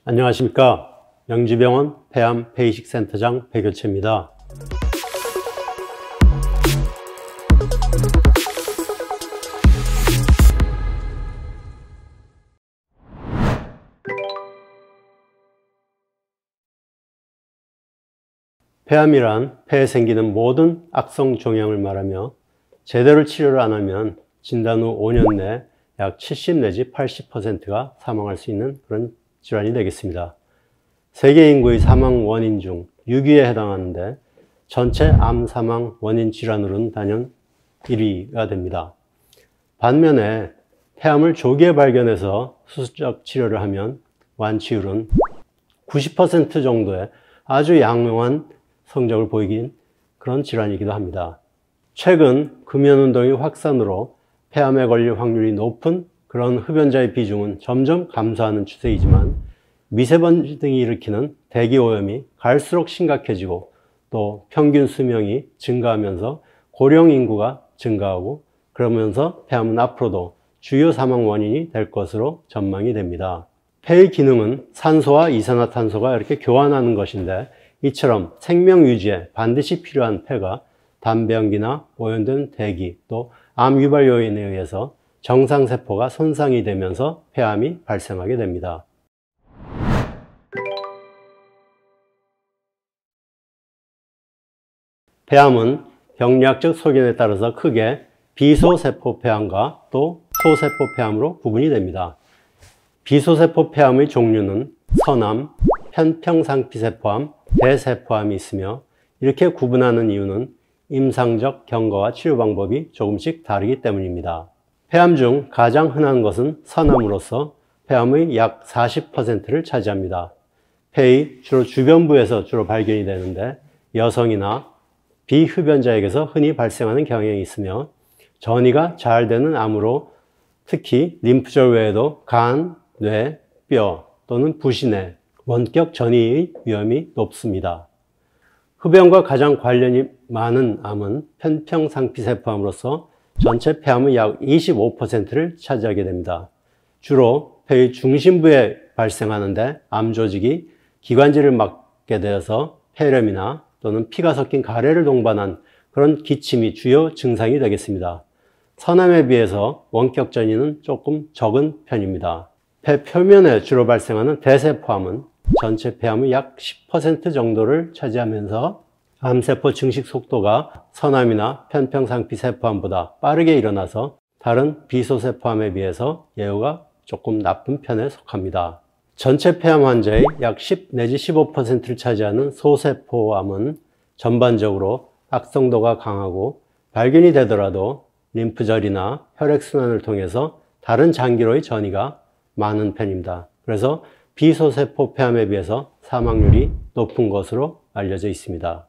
안녕하십니까. 명지병원 폐암 폐이식센터장 백효채입니다. 폐암이란 폐에 생기는 모든 악성 종양을 말하며 제대로 치료를 안 하면 진단 후 5년 내 약 70 내지 80%가 사망할 수 있는 그런 질환이 되겠습니다. 세계 인구의 사망 원인 중 6위에 해당하는데 전체 암 사망 원인 질환으로는 단연 1위가 됩니다. 반면에 폐암을 조기에 발견해서 수술적 치료를 하면 완치율은 90% 정도의 아주 양호한 성적을 보이긴 그런 질환이기도 합니다. 최근 금연운동의 확산으로 폐암에 걸릴 확률이 높은 그런 흡연자의 비중은 점점 감소하는 추세이지만 미세먼지 등이 일으키는 대기오염이 갈수록 심각해지고 또 평균 수명이 증가하면서 고령 인구가 증가하고 그러면서 폐암은 앞으로도 주요 사망 원인이 될 것으로 전망이 됩니다. 폐의 기능은 산소와 이산화탄소가 이렇게 교환하는 것인데 이처럼 생명 유지에 반드시 필요한 폐가 담배 연기나 오염된 대기 또 암 유발 요인에 의해서 정상세포가 손상이 되면서 폐암이 발생하게 됩니다. 폐암은 병리학적 소견에 따라서 크게 비소세포 폐암과 또 소세포 폐암으로 구분이 됩니다. 비소세포 폐암의 종류는 선암, 편평상피세포암, 대세포암이 있으며 이렇게 구분하는 이유는 임상적 경과와 치료 방법이 조금씩 다르기 때문입니다. 폐암 중 가장 흔한 것은 선암으로서 폐암의 약 40%를 차지합니다. 폐의 주로 주변부에서 주로 발견이 되는데 여성이나 비흡연자에게서 흔히 발생하는 경향이 있으며 전이가 잘 되는 암으로 특히 림프절 외에도 간, 뇌, 뼈 또는 부신내, 원격 전이의 위험이 높습니다. 흡연과 가장 관련이 많은 암은 편평상피세포암으로서 전체 폐암의 약 25%를 차지하게 됩니다. 주로 폐의 중심부에 발생하는데 암 조직이 기관지를 막게 되어서 폐렴이나 또는 피가 섞인 가래를 동반한 그런 기침이 주요 증상이 되겠습니다. 선암에 비해서 원격 전이는 조금 적은 편입니다. 폐 표면에 주로 발생하는 대세포암은 전체 폐암의 약 10% 정도를 차지하면서 암세포 증식 속도가 선암이나 편평상피세포암보다 빠르게 일어나서 다른 비소세포암에 비해서 예후가 조금 나쁜 편에 속합니다. 전체 폐암 환자의 약 10 내지 15%를 차지하는 소세포암은 전반적으로 악성도가 강하고 발견이 되더라도 림프절이나 혈액순환을 통해서 다른 장기로의 전이가 많은 편입니다. 그래서 비소세포 폐암에 비해서 사망률이 높은 것으로 알려져 있습니다.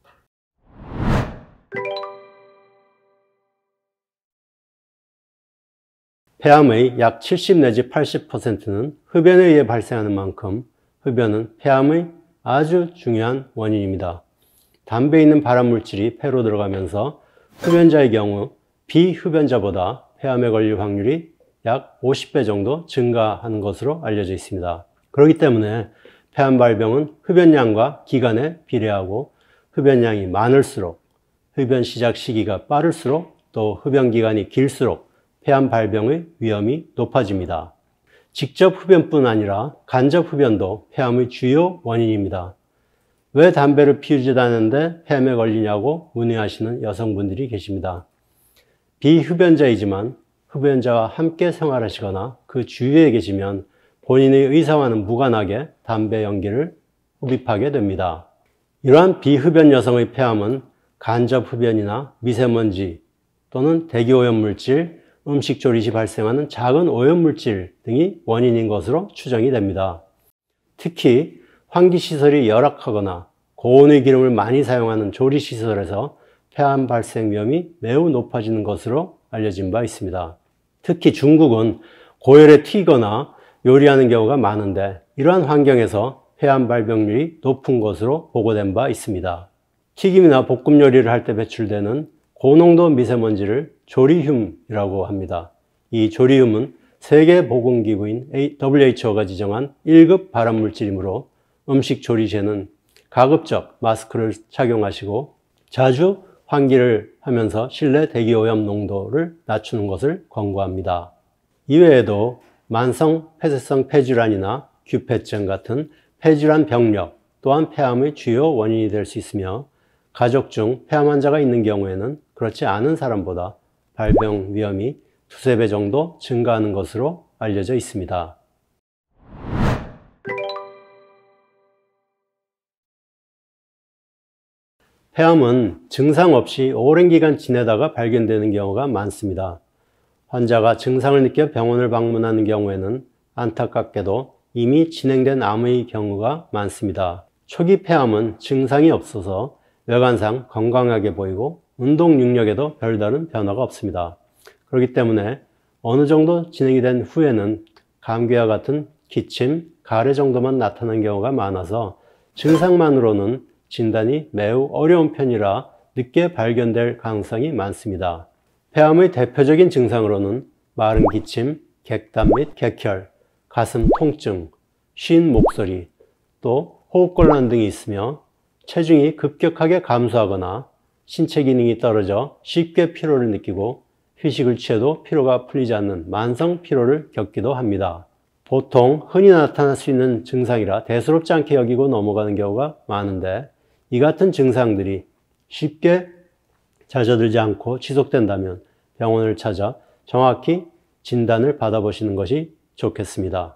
폐암의 약 70 내지 80%는 흡연에 의해 발생하는 만큼 흡연은 폐암의 아주 중요한 원인입니다. 담배에 있는 발암물질이 폐로 들어가면서 흡연자의 경우 비흡연자보다 폐암에 걸릴 확률이 약 50배 정도 증가하는 것으로 알려져 있습니다. 그렇기 때문에 폐암 발병은 흡연량과 기간에 비례하고 흡연량이 많을수록 흡연 시작 시기가 빠를수록 또 흡연 기간이 길수록 폐암 발병의 위험이 높아집니다. 직접 흡연뿐 아니라 간접 흡연도 폐암의 주요 원인입니다. 왜 담배를 피우지도 않는데 폐암에 걸리냐고 문의하시는 여성분들이 계십니다. 비흡연자이지만 흡연자와 함께 생활하시거나 그 주위에 계시면 본인의 의사와는 무관하게 담배 연기를 흡입하게 됩니다. 이러한 비흡연 여성의 폐암은 간접 흡연이나 미세먼지 또는 대기오염물질, 음식조리 시 발생하는 작은 오염물질 등이 원인인 것으로 추정이 됩니다. 특히 환기시설이 열악하거나 고온의 기름을 많이 사용하는 조리시설에서 폐암 발생 위험이 매우 높아지는 것으로 알려진 바 있습니다. 특히 중국은 고열에 튀거나 요리하는 경우가 많은데 이러한 환경에서 폐암 발병률이 높은 것으로 보고된 바 있습니다. 튀김이나 볶음 요리를 할 때 배출되는 고농도 미세먼지를 조리듐이라고 합니다. 이 조리듐은 세계보건기구인 WHO가 지정한 1급 발암물질이므로 음식 조리 시에는 가급적 마스크를 착용하시고 자주 환기를 하면서 실내 대기오염 농도를 낮추는 것을 권고합니다. 이외에도 만성 폐쇄성 폐질환이나 규폐증 같은 폐질환 병력 또한 폐암의 주요 원인이 될 수 있으며 가족 중 폐암 환자가 있는 경우에는 그렇지 않은 사람보다 발병 위험이 두세 배 정도 증가하는 것으로 알려져 있습니다. 폐암은 증상 없이 오랜 기간 지내다가 발견되는 경우가 많습니다. 환자가 증상을 느껴 병원을 방문하는 경우에는 안타깝게도 이미 진행된 암의 경우가 많습니다. 초기 폐암은 증상이 없어서 외관상 건강하게 보이고 운동 능력에도 별다른 변화가 없습니다. 그렇기 때문에 어느 정도 진행이 된 후에는 감기와 같은 기침, 가래 정도만 나타나는 경우가 많아서 증상만으로는 진단이 매우 어려운 편이라 늦게 발견될 가능성이 많습니다. 폐암의 대표적인 증상으로는 마른 기침, 객담 및 객혈, 가슴 통증, 쉰 목소리, 또 호흡곤란 등이 있으며 체중이 급격하게 감소하거나 신체 기능이 떨어져 쉽게 피로를 느끼고 휴식을 취해도 피로가 풀리지 않는 만성 피로를 겪기도 합니다. 보통 흔히 나타날 수 있는 증상이라 대수롭지 않게 여기고 넘어가는 경우가 많은데 이 같은 증상들이 쉽게 잦아들지 않고 지속된다면 병원을 찾아 정확히 진단을 받아보시는 것이 좋겠습니다.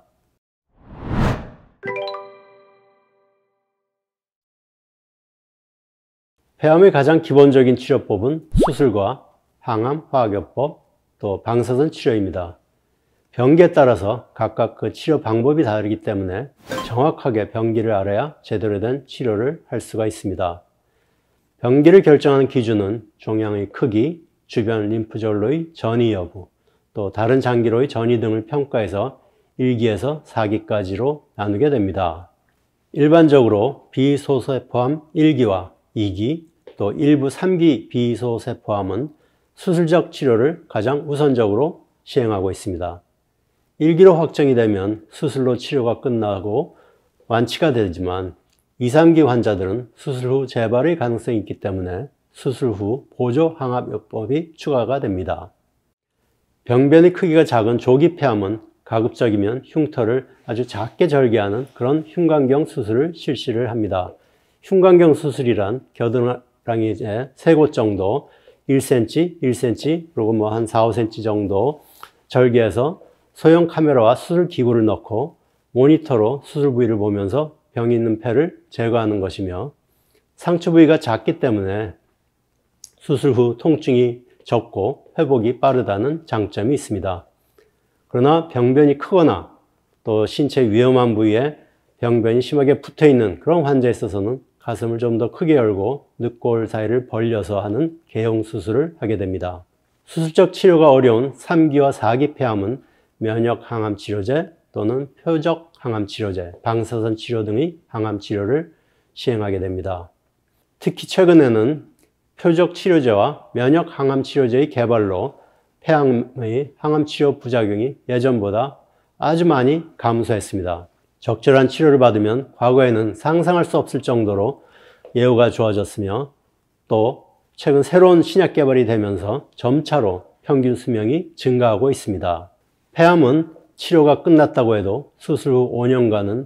폐암의 가장 기본적인 치료법은 수술과 항암 화학요법, 또 방사선 치료입니다. 병기에 따라서 각각 그 치료 방법이 다르기 때문에 정확하게 병기를 알아야 제대로 된 치료를 할 수가 있습니다. 병기를 결정하는 기준은 종양의 크기, 주변 림프절로의 전이 여부, 또 다른 장기로의 전이 등을 평가해서 1기에서 4기까지로 나누게 됩니다. 일반적으로 비소세포암 1기와 2기, 또 일부 3기 비소세포암은 수술적 치료를 가장 우선적으로 시행하고 있습니다. 1기로 확정이 되면 수술로 치료가 끝나고 완치가 되지만 2, 3기 환자들은 수술 후 재발의 가능성이 있기 때문에 수술 후 보조 항암요법이 추가가 됩니다. 병변의 크기가 작은 조기 폐암은 가급적이면 흉터를 아주 작게 절개하는 그런 흉곽경 수술을 실시를 합니다. 흉곽경 수술이란 겨드랑이 세 곳 정도 1cm, 1cm, 그리고 뭐 한 4, 5cm 정도 절개해서 소형 카메라와 수술 기구를 넣고 모니터로 수술 부위를 보면서 병이 있는 폐를 제거하는 것이며 상처 부위가 작기 때문에 수술 후 통증이 적고 회복이 빠르다는 장점이 있습니다. 그러나 병변이 크거나 또 신체 위험한 부위에 병변이 심하게 붙어 있는 그런 환자에 있어서는 가슴을 좀 더 크게 열고 늑골 사이를 벌려서 하는 개용 수술을 하게 됩니다. 수술적 치료가 어려운 3기와 4기 폐암은 면역 항암 치료제 또는 표적 항암 치료제, 방사선 치료 등의 항암 치료를 시행하게 됩니다. 특히 최근에는 표적 치료제와 면역 항암 치료제의 개발로 폐암의 항암 치료 부작용이 예전보다 아주 많이 감소했습니다. 적절한 치료를 받으면 과거에는 상상할 수 없을 정도로 예후가 좋아졌으며 또 최근 새로운 신약 개발이 되면서 점차로 평균 수명이 증가하고 있습니다. 폐암은 치료가 끝났다고 해도 수술 후 5년간은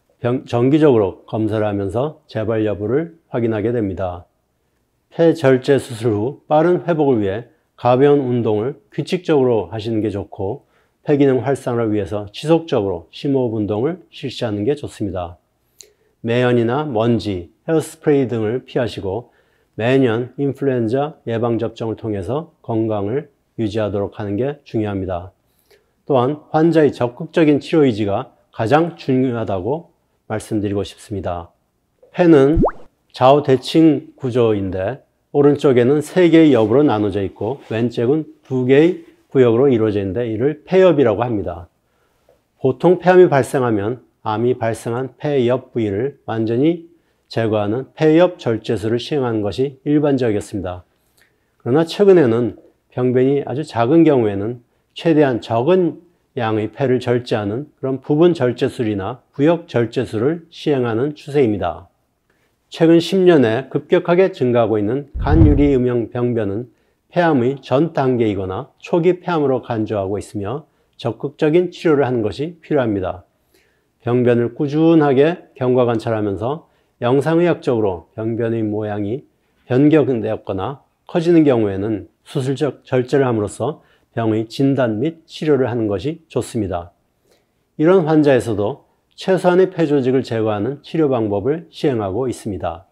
정기적으로 검사를 하면서 재발 여부를 확인하게 됩니다. 폐절제 수술 후 빠른 회복을 위해 가벼운 운동을 규칙적으로 하시는 게 좋고 폐기능 활성화를 위해서 지속적으로 심호흡 운동을 실시하는 게 좋습니다. 매연이나 먼지, 헤어스프레이 등을 피하시고 매년 인플루엔자 예방접종을 통해서 건강을 유지하도록 하는 게 중요합니다. 또한 환자의 적극적인 치료 의지가 가장 중요하다고 말씀드리고 싶습니다. 폐는 좌우 대칭 구조인데 오른쪽에는 3개의 옆으로 나눠져 있고 왼쪽은 2개의 구역으로 이루어져 있는데 이를 폐엽이라고 합니다. 보통 폐암이 발생하면 암이 발생한 폐엽 부위를 완전히 제거하는 폐엽 절제술을 시행하는 것이 일반적이었습니다. 그러나 최근에는 병변이 아주 작은 경우에는 최대한 적은 양의 폐를 절제하는 그런 부분 절제술이나 부역 절제술을 시행하는 추세입니다. 최근 10년에 급격하게 증가하고 있는 간유리음형 병변은 폐암의 전 단계이거나 초기 폐암으로 간주하고 있으며 적극적인 치료를 하는 것이 필요합니다. 병변을 꾸준하게 경과관찰하면서 영상의학적으로 병변의 모양이 변경되었거나 커지는 경우에는 수술적 절제를 함으로써 병의 진단 및 치료를 하는 것이 좋습니다. 이런 환자에서도 최소한의 폐조직을 제거하는 치료 방법을 시행하고 있습니다.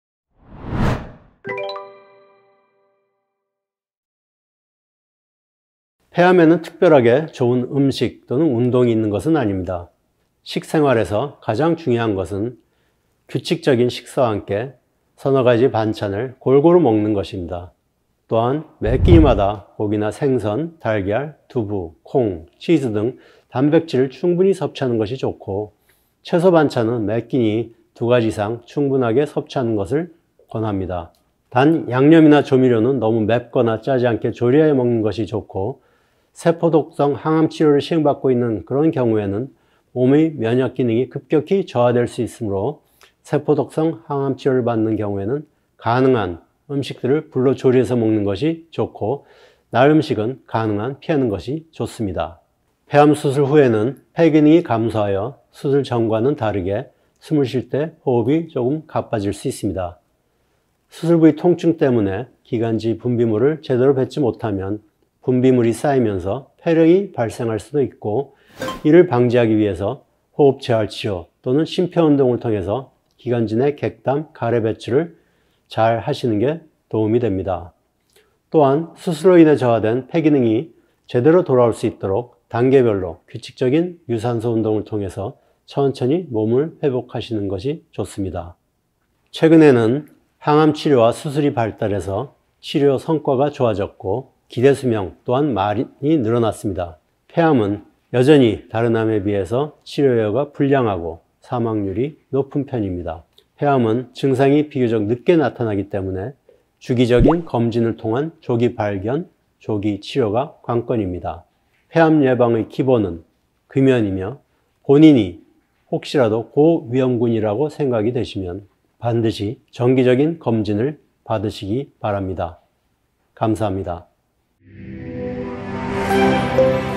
폐암에는 특별하게 좋은 음식 또는 운동이 있는 것은 아닙니다. 식생활에서 가장 중요한 것은 규칙적인 식사와 함께 서너 가지 반찬을 골고루 먹는 것입니다. 또한 매 끼니마다 고기나 생선, 달걀, 두부, 콩, 치즈 등 단백질을 충분히 섭취하는 것이 좋고 채소 반찬은 매 끼니 2가지 이상 충분하게 섭취하는 것을 권합니다. 단 양념이나 조미료는 너무 맵거나 짜지 않게 조리해 먹는 것이 좋고 세포독성 항암 치료를 시행받고 있는 그런 경우에는 몸의 면역 기능이 급격히 저하될 수 있으므로 세포독성 항암 치료를 받는 경우에는 가능한 음식들을 불로 조리해서 먹는 것이 좋고 날 음식은 가능한 피하는 것이 좋습니다. 폐암 수술 후에는 폐 기능이 감소하여 수술 전과는 다르게 숨을 쉴 때 호흡이 조금 가빠질 수 있습니다. 수술 부위 통증 때문에 기관지 분비물을 제대로 뱉지 못하면 분비물이 쌓이면서 폐렴이 발생할 수도 있고 이를 방지하기 위해서 호흡 재활 치료 또는 심폐운동을 통해서 기관지 내 객담, 가래 배출을 잘 하시는 게 도움이 됩니다. 또한 수술로 인해 저하된 폐 기능이 제대로 돌아올 수 있도록 단계별로 규칙적인 유산소 운동을 통해서 천천히 몸을 회복하시는 것이 좋습니다. 최근에는 항암 치료와 수술이 발달해서 치료 성과가 좋아졌고 기대 수명 또한 많이 늘어났습니다. 폐암은 여전히 다른 암에 비해서 치료여가 불량하고 사망률이 높은 편입니다. 폐암은 증상이 비교적 늦게 나타나기 때문에 주기적인 검진을 통한 조기 발견, 조기 치료가 관건입니다. 폐암 예방의 기본은 금연이며 본인이 혹시라도 고위험군이라고 생각이 되시면 반드시 정기적인 검진을 받으시기 바랍니다. 감사합니다.